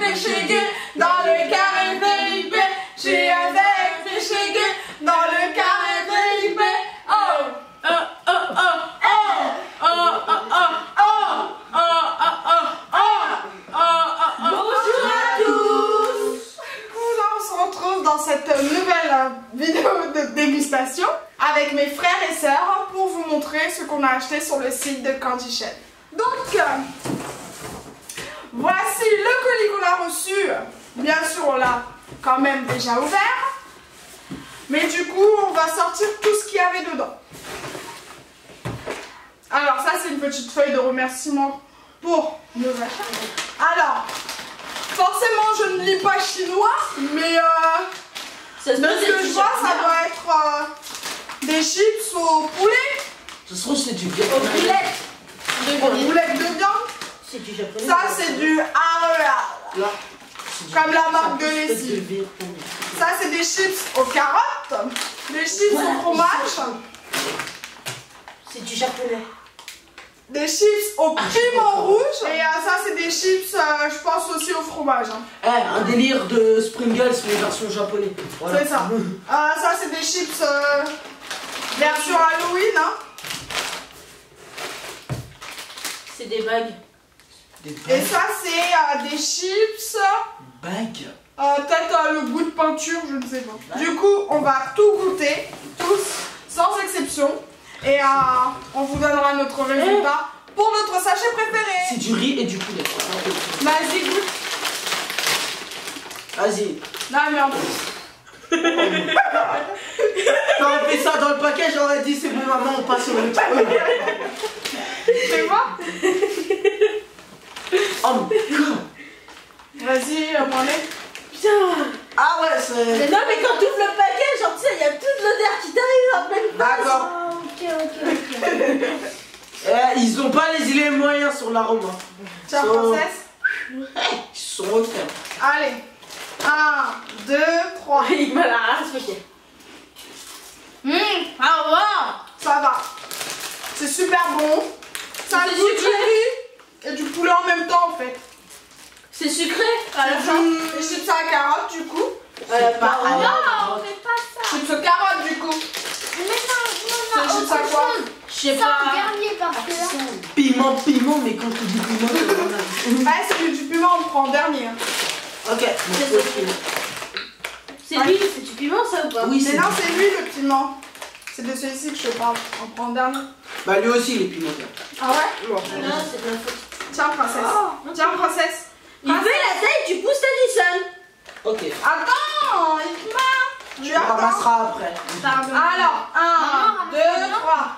Michigan, dans le Caraïbe. Je suis avec Michigan, dans le Caraïbe. Oh, oh, oh, oh, oh, oh, oh, oh, oh, oh. Bonjour à tous. Là, on se retrouve dans cette nouvelle vidéo de dégustation avec mes frères et sœurs pour vous montrer ce qu'on a acheté sur le site de Candy Shell. Donc, voici le colis qu'on a reçu. Bien sûr, on l'a quand même déjà ouvert. Mais du coup, on va sortir tout ce qu'il y avait dedans. Alors, ça, c'est une petite feuille de remerciement pour nos achats. Alors, forcément, je ne lis pas chinois, mais de ce que je vois, ça doit être des chips au poulet. Ça se trouve, c'est du Au poulet. Des boulettes de viande. C'est du japonais. Ça, c'est du Areal. Comme la marque de lessive. Ça, c'est des chips aux carottes. Des chips au fromage. C'est du japonais. Des chips au piment rouge. Et ça, c'est des chips, je pense aussi au fromage. Eh, un délire de Springles, mais version japonais. Voilà. C'est ça. Ça, c'est des chips version Halloween. Hein. C'est des bagues. Et ça, c'est des chips. Bagues. Peut-être le goût de peinture, je ne sais pas. Du coup, on va tout goûter, tous, sans exception. Et on vous donnera notre résultat pour notre sachet préféré. C'est du riz et du poulet. Vas-y, goûte. Vas-y. Non, mais en plus. T'aurais fait ça dans le paquet, j'aurais dit c'est bon maman, on passe au même truc. Fais voir. Oh my god. Vas-y, Mohamed. Putain. Ah ouais, c'est... Non mais quand tu ouvres le paquet, genre tu sais, il y a toute l'odeur qui t'arrive en pleine face. D'accord. Ils ont pas les îles moyens sur l'arôme. Hein. Tiens, princesse. Ils sont refaits. Allez. 1, 2, 3. Il m'a la race, ok. Ah ouais. Ça va. C'est super bon. Ça a le goût du riz et du poulet en même temps en fait. C'est sucré À la fin. Et chips à la carotte du coup. C'est pas à la- Non, on fait pas ça. Chips aux carottes du coup. Mais non, C'est chips à quoi? Je sais Ça en pas. dernier parce que là. Piment, mais quand tu dis piment, c'est vraiment... Ah, c'est du piment, on le prend en dernier. Hein. Ok, C'est lui, c'est du piment ça ou pas? oui, Mais c'est... non, c'est lui le piment. C'est de celui-ci que je te parle. On prend en dernier. Bah lui aussi, il est pimenté. Ah ouais? Non, c'est de ma faute. Tiens, princesse. Tiens, princesse. Il fait la taille du pouce Addison. Ok. Attends, Ikma. Tu On attends. ramassera après. Pardon. Alors, 1, 2, 3.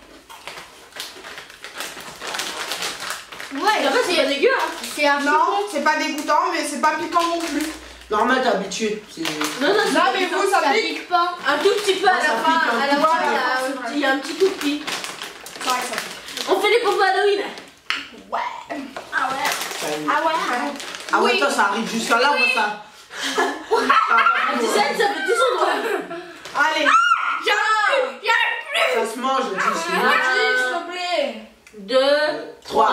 Ouais, En fait, c'est pas dégueu hein. c'est un Non, c'est pas dégoûtant, mais c'est pas piquant non plus. Normal, t'es habitué. C'est... Non, non, c'est Non, pas mais dégueu. vous, ça ça pique. pique pas. Un tout petit peu à Ouais, la ça fin. pique un À la tout fin, petit il y a un petit coup de pied. C'est vrai que ça pique. On fait les pompes Halloween. Ouais. Ah ouais. Ah ouais. Ah ouais, toi, ça arrive jusqu'à là, moi, ça... Tu sais, ça fait tout son droit. Allez. Ça se mange, je dis, c'est Vas-y, bon. s'il te plaît. 2, 3.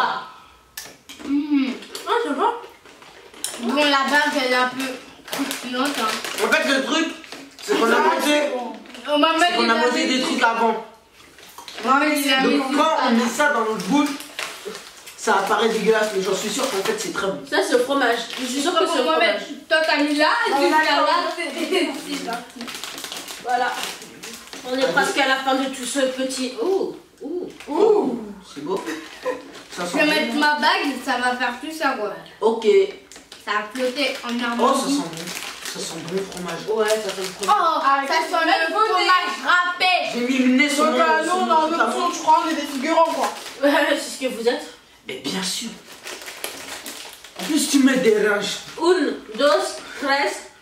Ah, c'est bon. Bon, la bague, elle est un peu croustillante. Hein. En fait, le truc, c'est qu'on a mangé... On m'a C'est qu'on a mangé des trucs avant. Non, mais c'est Donc quand on met ça dans notre bouche, ça apparaît dégueulasse, mais j'en suis sûr qu'en fait c'est très bon. Ça, c'est au fromage. Je suis sûre que c'est au fromage. Toi, t'as mis là, et On tu a là, d'accord. c'est parti. Voilà. On est presque à la fin de tout ce petit. Ouh, ouh. Ouh. C'est beau. Ça Je sent vais bon. mettre ma bague, ça va faire plus ça, quoi. Ok. Ça a flotté en Oh, ça Normandie. sent bon. Ça sent bon fromage. Ouais, ça fait le Oh, fromage. Ah, ça sent le beauté. fromage râpé. J'ai mis le nez sur Donc, mon... nous, sur on mon est en truc à option, moi. tu crois, on est des figurants, quoi. C'est ce que vous êtes. Mais bien sûr. En plus, tu mets des ranges. 1, 2, 3.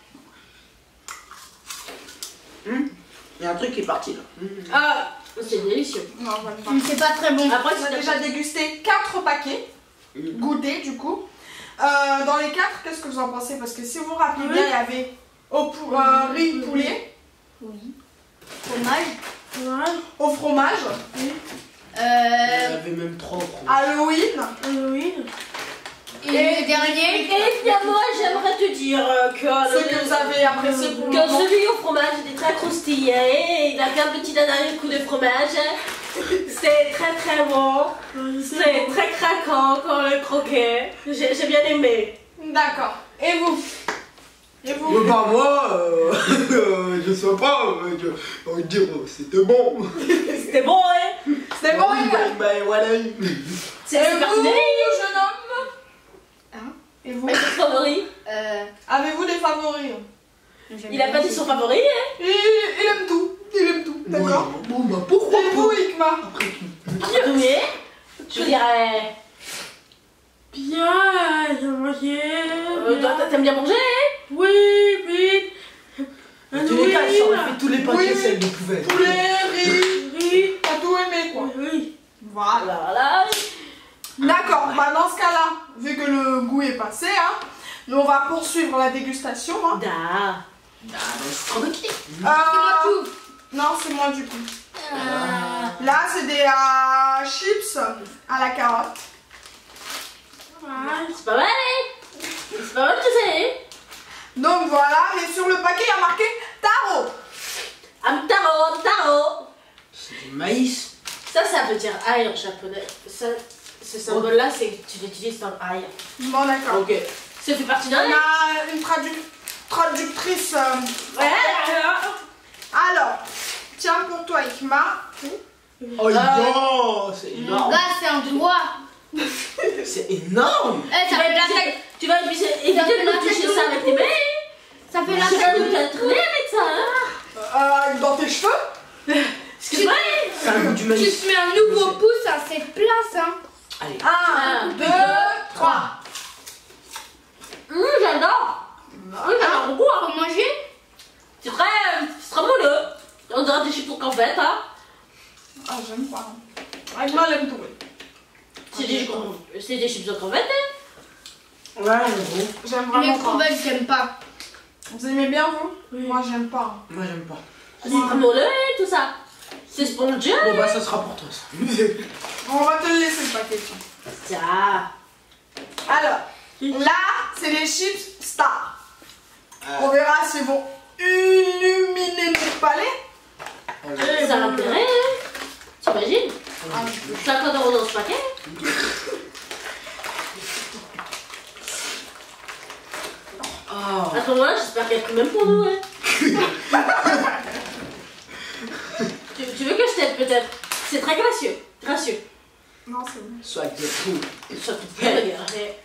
Il y a un truc qui est parti là. Ah, c'est délicieux. Non, on va le faire. C'est pas très bon. Après, On a c'est déjà dégusté 4 paquets, goûtés du coup. Dans les 4, qu'est-ce que vous en pensez? Parce que si vous vous rappelez bien, il y avait riz poulet, Oui. Fromage. au fromage, Il y avait même 3 au fromage. Halloween, Oui. Et le dernier. Et évidemment, j'aime dire que Ce que vous avez apprécié pour le que moment. celui au fromage était très croustillant, il a fait un petit dernier coup de fromage. C'était très très bon. C'était très craquant quand on le croquait. J'ai bien aimé. D'accord. Et vous? Et vous? Bah moi, je sais pas, on va dire c'était bon. C'était bon, hein? C'était bon, Igor? Bah voilà. C'est Et vous, parti. jeune homme? Hein? Et vous? Votre favori? Avez-vous des favoris? Il a pas dit son favori, hein? Il aime tout. Il aime tout. D'accord? Bon bah pourquoi Et vous, Ikma? Oui. Je dirais. Bien, j'ai mangé. T'aimes bien manger, hein? Oui, oui. En tous les cas, elle s'en fait tous les paquets, Oui. celle de poubelle. Poulet, riz. T'as tout aimé, quoi. Oui. Voilà. Voilà. D'accord, bah dans ce cas-là, vu que le goût est passé, hein, nous on va poursuivre la dégustation. Hein. Da. Tranquille. Non, c'est moi du coup. Là, c'est des chips à la carotte. C'est pas mal, hein? C'est pas mal, tu sais, hein? Donc voilà, mais sur le paquet, il y a marqué taro. Taro. C'est du maïs. Ça veut dire ail en japonais. Ça, ce symbole-là, c'est tu l'utilises dans ail. Bon, d'accord. Ok. Ça fait partie On d'un ail. a une traductrice. Ouais. Alors, tiens pour toi, Ikma. Oh non, c'est Mon énorme. gars, c'est un doigt. C'est énorme. Eh, ça fait la tête. Tu vas éviter de me toucher ça avec tes mains. Ça fait la Tu vas nous tête. traîner avec ça, hein? Dans tes cheveux. Excuse-moi. C'est un goût du Tu maïs. te mets un nouveau pouce à cette place, hein. Allez. 1, 2, 3. J'adore. J'adore beaucoup, hein. Faut manger. C'est très moelleux. On dirait des chips en fait, hein. Ah, j'aime pas. Ikma, elle aime tout. C'est des chips en crevettes, hein. Ouais, bon. J'aime Les vraiment pas. crevettes, j'aime pas. Vous aimez bien, vous? Oui. Moi, j'aime pas. Moi j'aime pas. C'est très moelleux, tout ça. C'est spongieux. Bon bah ça sera pour toi ça. On va te le laisser, le paquet. tiens. Ça. Alors, là, c'est les chips Star. On verra s'ils vont illuminer notre palais. Ça a l'intérêt, hein. T'imagines? 50 € dans ce paquet. Oh. À ce moment-là, j'espère qu'elle pris même pour nous, hein. tu veux que je t'aide peut-être? C'est très gracieux. Gracieux. Non, c'est bon. Soit de tout. Ça te fait regarder.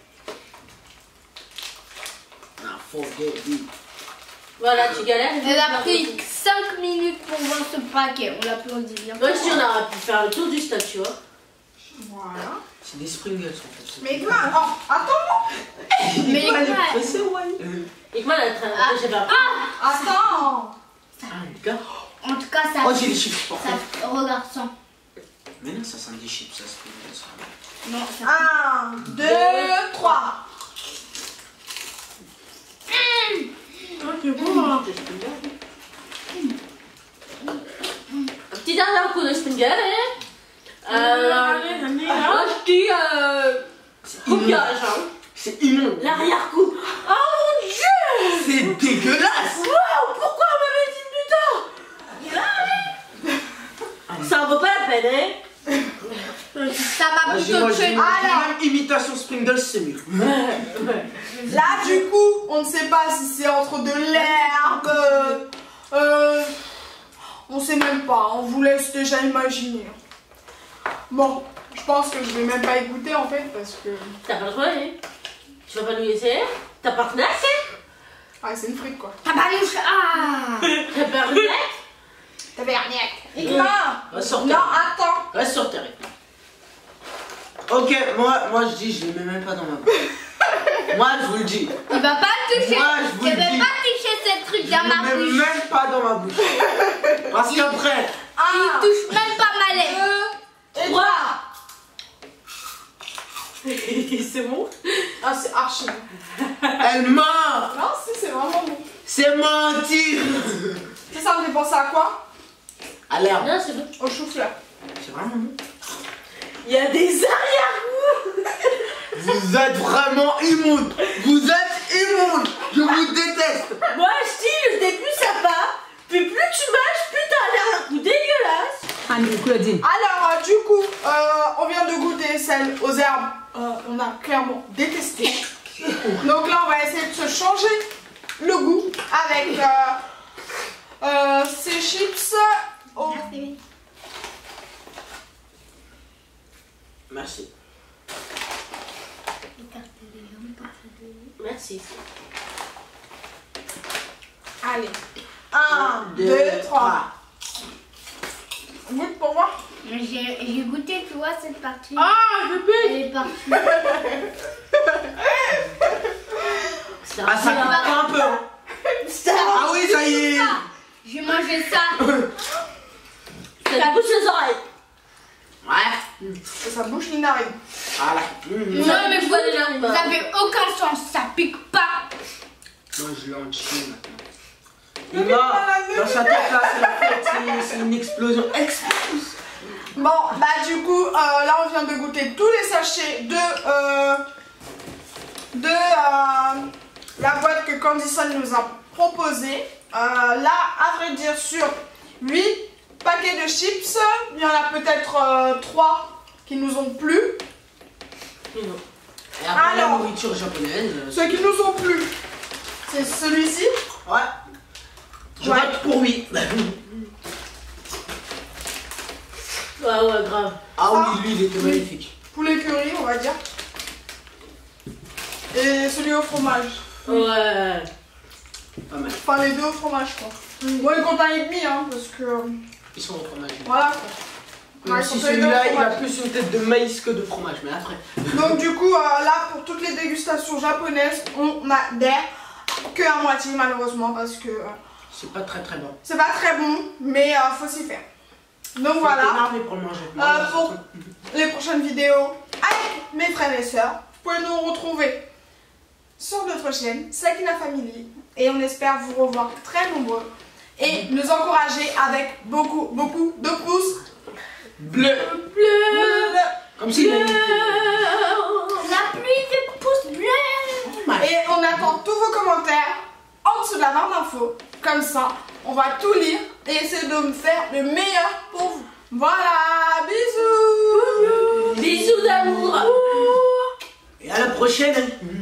Ah, forget it. Voilà, tu galères. Elle a pris 5 minutes pour voir ce paquet. On l'applaudit bien. Moi, je dis, on aurait pu faire le tour du stade, tu vois. Voilà. C'est des Springles en fait. Mais Ikma, oh, attends. Mais Elle est ouais. pressée, ouais. Et comment elle a traîné? J'ai pas. Attends. Ah, les gars. En tout cas, ça. Oh, j'ai les chips par contre. Ça regarde ça. Mais non, ça sent des chips, ça Springles. Ça. Non, ça. 1, 2, 3. Un petit dernier coup de Springer, hein. Moi, je dis, copiage, hein. C'est immonde. L'arrière-coup. Oh mon dieu! C'est dégueulasse. Wow, pourquoi on m'avait dit plus tard? Ça en vaut pas la peine, hein. Ça m'a Moi, plutôt tué. même imitation Springles, c'est mieux. Là, du coup, on ne sait pas si c'est entre de l'herbe. On sait même pas. On vous laisse déjà imaginer. Bon, je pense que je vais même pas y goûter en fait parce que. T'as pas le droit, hein. Tu vas pas nous laisser? T'as pas de snack, hein. Ah, c'est une frite quoi. Tabarnouche. Ah. T'as pas de snack? Tabernacle. Ikma. Reste sur Non, terre. attends. Reste sur terre. Ok, moi je dis, je les mets même pas dans ma bouche. Moi je vous le dis. Il va pas toucher. Moi, je vous Il le va dis. pas toucher ce truc Je dans les ma mets bouche. même pas dans ma bouche. Parce qu'après, Il touche même pas ma lèvre. 2 et 3. C'est bon? Ah, c'est archi bon. elle ment. Non, si, c'est vraiment bon. C'est mentir. Ça me fait penser à quoi? À l'herbe. Non, c'est bon. Au chou-fleur. C'est vraiment bon. Il y a des arrière-goûts. Vous êtes vraiment immonde. Vous êtes immonde. Je vous a clairement détesté. Donc là, on va essayer de se changer le goût avec ces chips. Au... Merci. Merci. Merci. Allez. 1, 2, 3. Goûte pour voir. J'ai goûté, tu vois, cette partie. Ah, je peux. Elle est partie. Ah, ça pique un peu. Hein. Ah oui, ça y est. J'ai mangé ça. Ça bouche les oreilles. Ouais. Ça bouche les narines. Voilà. Non, mais vois déjà vous avez aucun sens, ça pique pas. Moi, je l'ai en chine maintenant. Emma, dans sa tête là, c'est la fête, c'est une explosion. Explose. Bon, bah du coup, là on vient de goûter tous les sachets de la boîte que Candyson nous a proposé. Là, à vrai dire, sur 8 paquets de chips, il y en a peut-être 3 qui nous ont plu. Et après la Alors, nourriture japonaise. Ceux qui nous ont plu, c'est celui-ci. Ouais. Je vote pour oui. Ouais, grave. Ah oui, lui, il était magnifique. Poulet curry, on va dire. Et celui au fromage. Ouais. Pas mal. Enfin, les deux au fromage, quoi. Bon, il compte 1,5, hein, parce que... Ils sont au fromage. Voilà, quoi. Même Ouais, si ils sont tous les deux au celui-là, il a fromage. plus une tête de maïs que de fromage, mais après. Donc du coup, là, pour toutes les dégustations japonaises, on adhère que à moitié, malheureusement, parce que C'est pas très bon. c'est pas très bon, mais faut s'y faire. Donc voilà, Énervé pour le manger. pour les prochaines vidéos avec mes frères et sœurs, vous pouvez nous retrouver sur notre chaîne, Sakina Family, et on espère vous revoir très nombreux et nous encourager avec beaucoup de pouces Bleu. Bleu. Comme si. Bleu. La pluie de pouces bleus. et on attend tous vos commentaires en dessous de la barre d'infos. Comme ça, on va tout lire et essayer de me faire le meilleur pour vous. Voilà, bisous. Bisous d'amour. Et à la prochaine.